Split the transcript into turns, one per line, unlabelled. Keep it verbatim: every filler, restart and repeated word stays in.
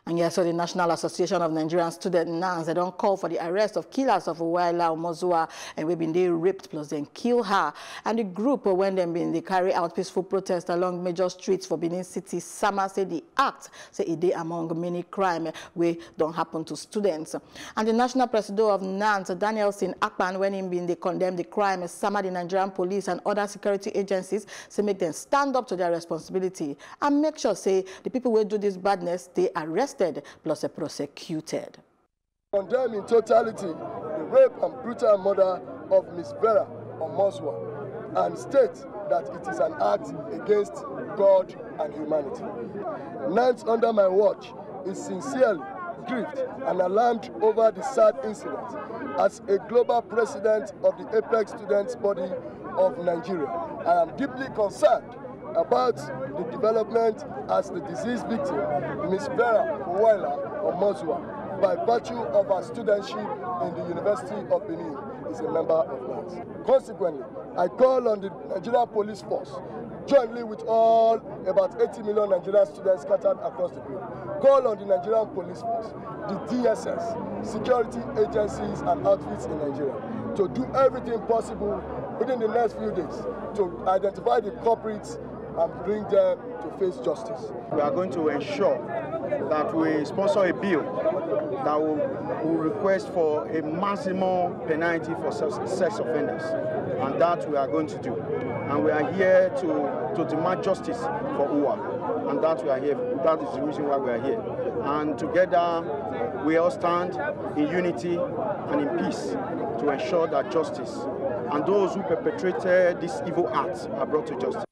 And yes, so the National Association of Nigerian Students, NANS, they don't call for the arrest of killers of Uwaila Omozua, and we've been they raped plus then kill her. And the group, when they been they carry out peaceful protest along major streets for Benin City, Sama say the act say a day among many crime we don't happen to students. And the National President of NANS, Danielson Akpan, when he been they condemn the crime, Sama the Nigerian police and other security agencies say make them stand up to their responsibility and make sure say the people who do this badness they arrested plus prosecuted.
Condemn in totality the rape and brutal murder of Miss Vera Omozua and state that it is an act against God and humanity. NANS under my watch is sincerely grieved and alarmed over the sad incident. As a global president of the Apex Students Body of Nigeria, I am deeply concerned about the development as the deceased victim, Miss Vera Uwaila Omozua, by virtue of her studentship in the University of Benin, is a member of NANS. Consequently, I call on the Nigerian Police Force, jointly with all about eighty million Nigerian students scattered across the globe, call on the Nigerian Police Force, the D S S, security agencies and outfits in Nigeria, to do everything possible within the next few days to identify the culprits and bring them to face justice.
We are going to ensure that we sponsor a bill that will, will request for a maximum penalty for sex offenders, and that we are going to do. And we are here to, to demand justice for Uwa, and that we are here. That is the reason why we are here. And together we all stand in unity and in peace to ensure that justice and those who perpetrated this evil act are brought to justice.